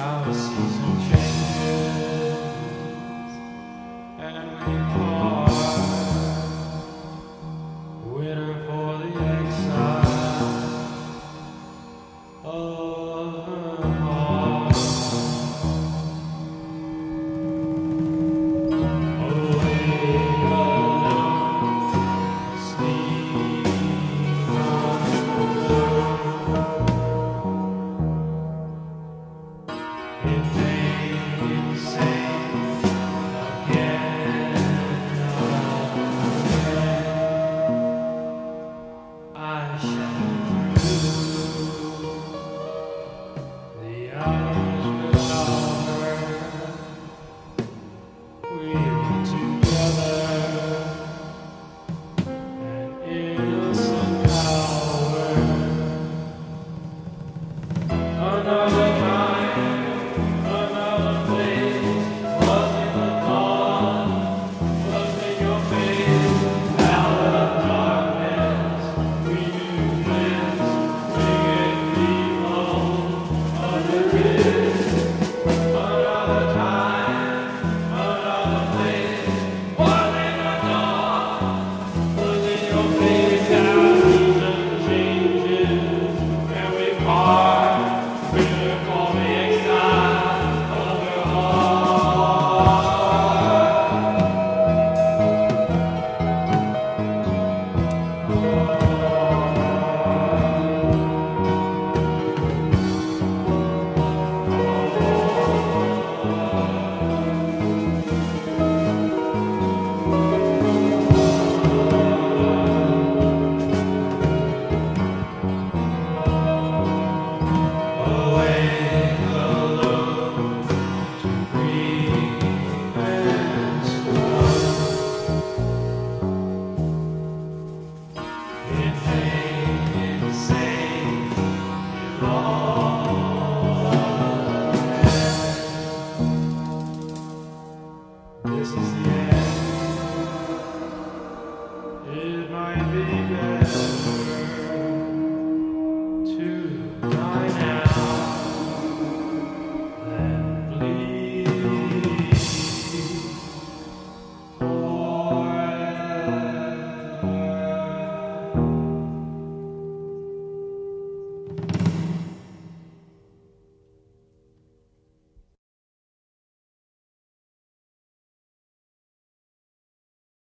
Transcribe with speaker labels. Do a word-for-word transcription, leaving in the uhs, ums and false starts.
Speaker 1: Now the season changes and we part, waiting for the exile of her heart. Away alone, sleep on the it made me say again and again, I shall through the hours without her. We were together, an innocent hour. Another time, another place, was in the dawn, was in your face, out of darkness, we knew bliss, bringing people under kiss. Another time, another place, was in the dawn, was in your face, our season changes, and we part. Waiting for the exile of her away alone to breathe and slow. It made me say you all again. This is the end. It might be best.